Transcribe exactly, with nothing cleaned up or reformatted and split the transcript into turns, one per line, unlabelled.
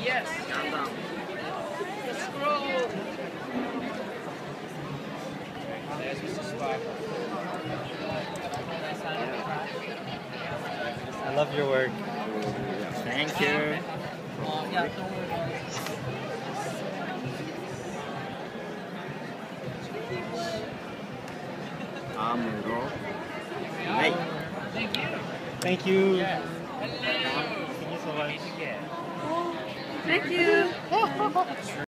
yes. Gundam. The scroll. There's Mister Sparkle.
I love your work.
Thank you. Amuro Ray.
Thank you.
Thank you.
Yes.
Thank you so much.
Thank you.